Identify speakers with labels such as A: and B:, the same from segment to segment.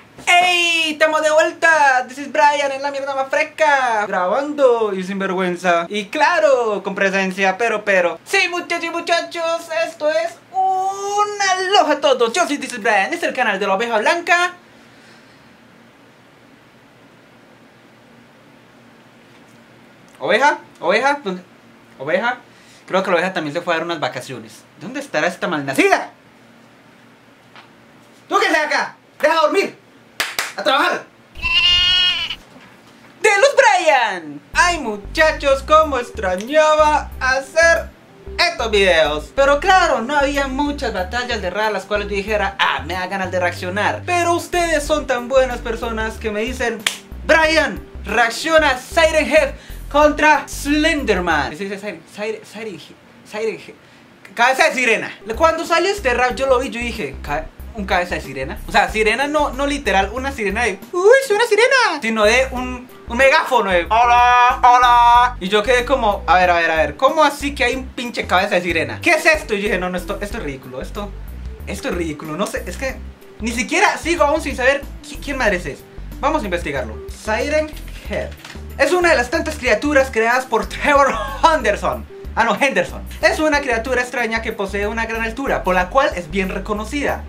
A: ¡Ey! ¡Estamos de vuelta! This is Brian en la mierda más fresca, grabando y sin vergüenza. Y claro, con presencia, pero sí, muchachos y muchachos, esto es un aloha a todos. Yo soy This is Brian, este es el canal de la oveja blanca. ¿Oveja? ¿Oveja? Creo que la oveja también se fue a dar unas vacaciones. ¿Dónde estará esta malnacida? ¡Tú que sea acá! ¡Deja dormir! ¡A trabajar! ¡De los Brian! Ay muchachos, cómo extrañaba hacer estos videos. Pero claro, no había muchas batallas de rap las cuales yo dijera, me da ganas de reaccionar. Pero ustedes son tan buenas personas que me dicen, Brian, reacciona Siren Head contra Slenderman. ¿Se dice Siren Head? Cabeza de sirena. Cuando salió este rap yo lo vi, yo dije, un cabeza de sirena. O sea, sirena no literal, una sirena de ¡uy, soy una sirena! Sino de un megáfono de ¡hola, hola! Y yo quedé como, a ver, ¿cómo así que hay un pinche cabeza de sirena? ¿Qué es esto? Y yo dije, no, esto es ridículo, esto es ridículo, no sé, es que ni siquiera sigo aún sin saber quién madres es. Vamos a investigarlo. Siren Head es una de las tantas criaturas creadas por Trevor Henderson. Henderson. Es una criatura extraña que posee una gran altura, por la cual es bien reconocida.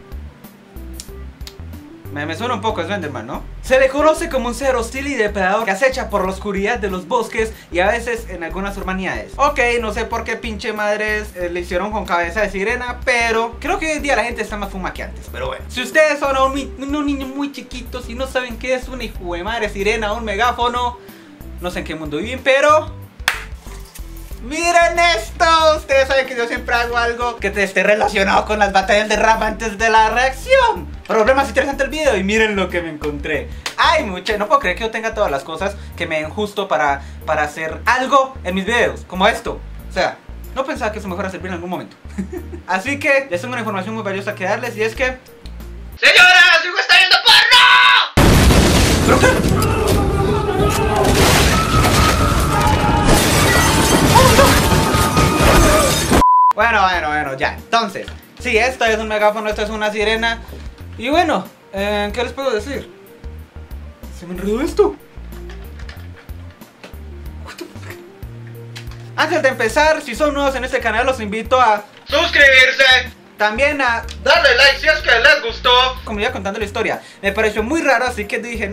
A: Me suena un poco Slenderman, ¿no? Se le conoce como un ser hostil y depredador que acecha por la oscuridad de los bosques y a veces en algunas urbanidades. Ok, no sé por qué pinche madres le hicieron con cabeza de sirena, pero creo que hoy en día la gente está más fuma que antes. Pero bueno, si ustedes son unos niños muy chiquitos y no saben qué es una hijo de madre sirena o un megáfono, no sé en qué mundo viven, pero miren esto. Ustedes saben que yo siempre hago algo que esté relacionado con las batallas de rap antes de la reacción. Pero más interesante el video y miren lo que me encontré. Ay, no puedo creer que yo tenga todas las cosas que me den justo para hacer algo en mis videos, como esto. O sea, no pensaba que eso me fuera a servir en algún momento. Así que les tengo una información muy valiosa que darles y es que ¡señora, su hijo está viendo porno! ¿Pero qué? Bueno, ya. Entonces, sí, esto es un megáfono, esto es una sirena. Y bueno, ¿qué les puedo decir? Se me enredó esto. Antes de empezar, si son nuevos en este canal, los invito a suscribirse. También a darle like si es que les gustó. Como iba contando la historia, me pareció muy raro, así que dije,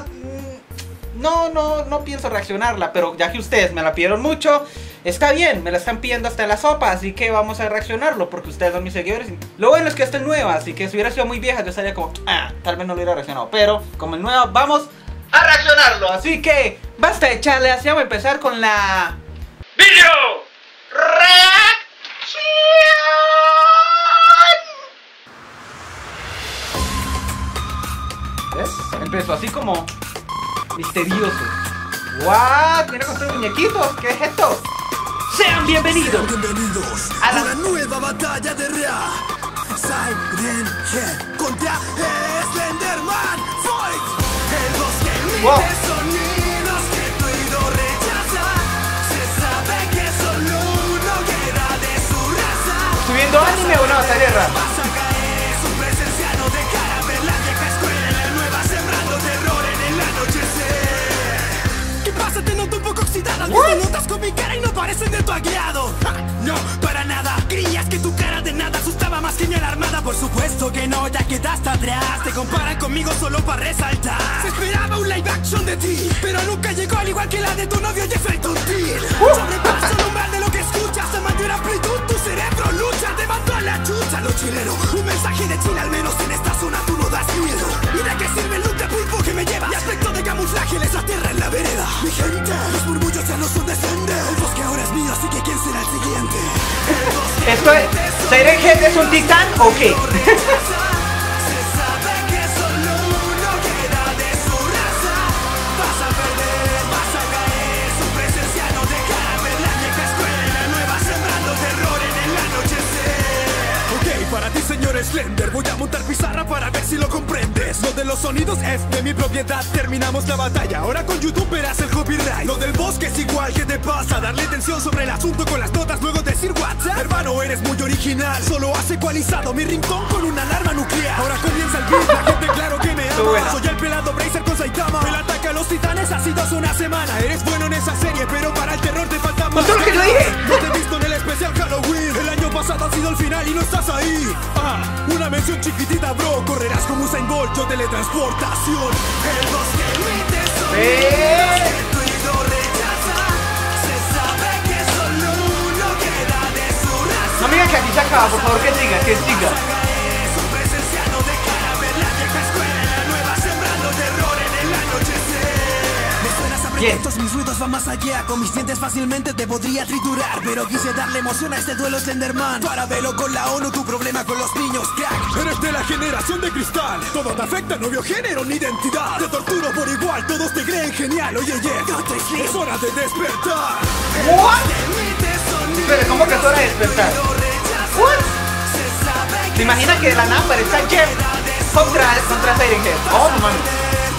A: no pienso reaccionarla. Pero ya que ustedes me la pidieron mucho, está bien, me la están pidiendo hasta en la sopa, así que vamos a reaccionarlo porque ustedes son mis seguidores. Lo bueno es que esta es nueva, así que si hubiera sido muy vieja yo estaría como, tal vez no lo hubiera reaccionado. Pero como es nueva, vamos a reaccionarlo. Así que basta de echarle, así vamos a empezar con la video reacción. ¿Ves? Empezó así como misterioso. What? Viene con tus muñequitos, ¿qué es esto? Sean bienvenidos a la
B: nueva batalla de rap. Siren Head contra Slenderman Fight. El bosque emite sonidos que tu oído rechaza. Se sabe que solo uno queda de su raza.
A: ¿Estoy viendo anime o una batalla de rap?
B: Vas a caer, su presencia no dejará ver la vieja escuela en la nueva, sembrando terror en el anochecer. ¿Qué pasa? Te noto un poco oxidada. Tus notas con mi cara y no parecen de tu agrado. No, para nada. Creías que tu cara de nada asustaba más que mi alarmada. Por supuesto que no, ya quedaste atrás. Te comparan conmigo solo para resaltar. Se esperaba un live action de ti, pero nunca llegó, al igual que la de tu novio Jeffrey Tuntil. Sobrepasa el umbral de lo que escuchas. A mayor amplitud tu cerebro lucha. Te mandó a la chucha lo chileno. Un mensaje de Chile, al menos en esta zona tú no das miedo. ¿Y de qué sirve el look de pulpo que me lleva? Y aspecto de camuflaje les aterra en la vereda. Mi gente, los murmullos ya no son decentes. El bosque ahora es mío, así que ¿quién será el siguiente?
A: ¿Esto es Siren Head es un titán o qué?
B: Para ti, señor Slender, voy a montar pizarra para ver si lo comprendes. No de los sonidos es de mi propiedad. Terminamos la batalla, ahora con YouTube verás el copyright. Lo del bosque es igual, ¿qué te pasa? Darle tensión sobre el asunto con las notas, luego decir WhatsApp. Hermano, eres muy original, solo has ecualizado mi ringtone con una alarma nuclear. Ahora comienza el beat, la gente claro que me ama. Soy el pelado Bracer con Saitama. El ataque a los titanes ha sido hace una semana. Eres bueno en esa serie, pero para el terror te falta más.
A: ¡Eso es lo que yo dije!
B: No te he visto en el especial Halloween. El año pasado ha sido el final y no estás ahí. Una mención chiquitita, bro. Correrás como Usain Bolt, yo teletransportación. El bosque emite sonidos que tu oído rechaza. Se sabe que solo uno queda de su raza.
A: No me digan que aquí se acaba, por favor, que siga, que siga.
B: Es un presenciano de caráver, la vieja escuela en la nueva, sembrando terror en el anochecer. Me suenas a pretextos, mis ruidos van más allá. Con mis dientes fácilmente te podría triturar, pero quise darle emoción a este duelo Slenderman. Para verlo con la ONU, tu problema con los niños, crack. Eres de la generación de cristal, todo te afecta, no veo género ni identidad. Te torturo por igual, todos te creen genial. Oye, es hora de despertar.
A: What? Pero ¿cómo que es hora de despertar? What? ¿Te imaginas que de la nada aparezca Jeff contra Siren Head? Oh, no mames.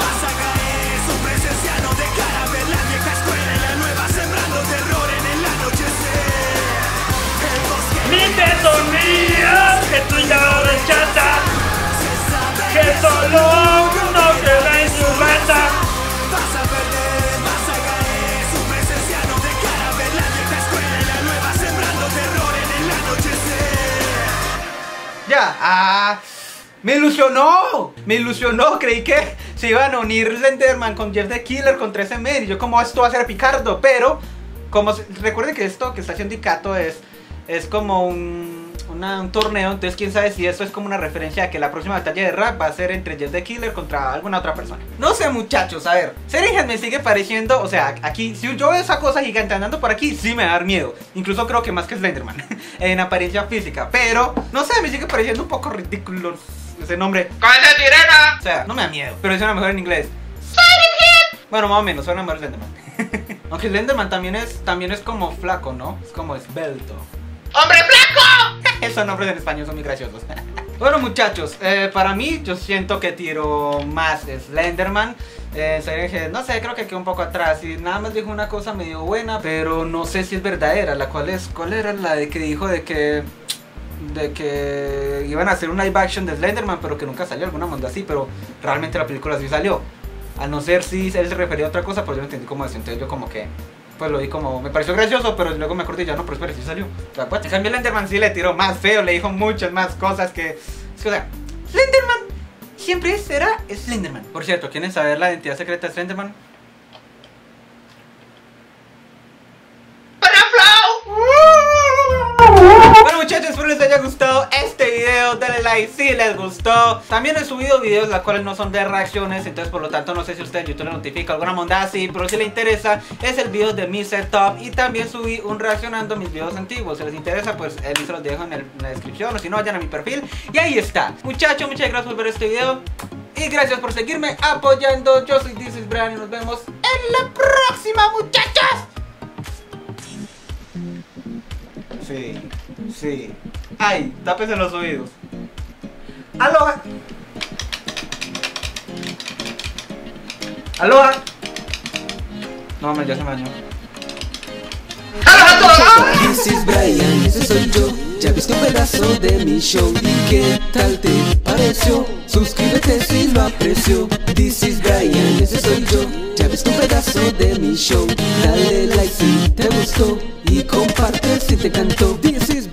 C: Mite sonidos que tu ya rechaza, que solo uno queda en su raza.
B: Vas a perder, vas a caer. Es un presenciano de caráver, la vieja escuela y la nueva, sembrando terror en el anochecer.
A: Ya, me ilusionó, creí que se iban a unir Slenderman con Jeff the Killer contra ese men. Y yo como esto va a ser Picardo, pero como recuerden que esto que está haciendo Ikato es como un torneo, entonces quién sabe si esto es como una referencia a que la próxima batalla de rap va a ser entre Jeff the Killer contra alguna otra persona. No sé, muchachos, a ver, Siren Head me sigue pareciendo, o sea, aquí, si yo veo esa cosa gigante andando por aquí, sí me va a dar miedo. Incluso creo que más que Slenderman, en apariencia física, pero, no sé, me sigue pareciendo un poco ridículo ese nombre.
C: ¡Cállate, sirena!
A: O sea, no me da miedo, pero suena mejor en inglés. Siren Head. Bueno, más o menos, suena mejor Slenderman. Aunque Slenderman también es como flaco, ¿no? Es como esbelto.
C: ¡Hombre flaco!
A: Esos nombres en español son muy graciosos. Bueno, muchachos, para mí yo siento que tiro más Slenderman. No sé, creo que quedó un poco atrás y nada más dijo una cosa medio buena, pero no sé si es verdadera. ¿Cuál era la de que dijo de que iban a hacer un live action de Slenderman, pero que nunca salió, alguna onda así, pero realmente la película sí salió? A no ser si él se refería a otra cosa, pues yo no entendí como eso. Entonces yo como que pues lo vi como, me pareció gracioso, pero luego me acordé ya, no, pero espera, sí salió. O sea, pues, en cambio Slenderman sí le tiró más feo, le dijo muchas más cosas que... O sea, Slenderman siempre será Slenderman. Por cierto, ¿quieren saber la identidad secreta de Slenderman? Bueno, muchachos, espero les haya gustado este video. Denle like si les gustó. También he subido videos las cuales no son de reacciones, entonces por lo tanto no sé si usted en YouTube le notifica alguna monda así, pero si le interesa es el video de mi setup. Y también subí un reaccionando a mis videos antiguos. Si les interesa, pues el link se los dejo en la descripción, o si no, vayan a mi perfil y ahí está. Muchachos, muchas gracias por ver este video y gracias por seguirme apoyando. Yo soy This is Brian y nos vemos en la próxima, muchachos. Sí. Ay, tápese los oídos. Aloha. Aloha. No, hombre, ya se me dañó.
D: This is Brian, ese soy yo. Ya viste un pedazo de mi show. ¿Y qué tal te pareció? Suscríbete si lo aprecio. This is Brian, ese soy yo. Ya viste un pedazo de mi show. Dale like si te gustó y comparte si te encantó. This is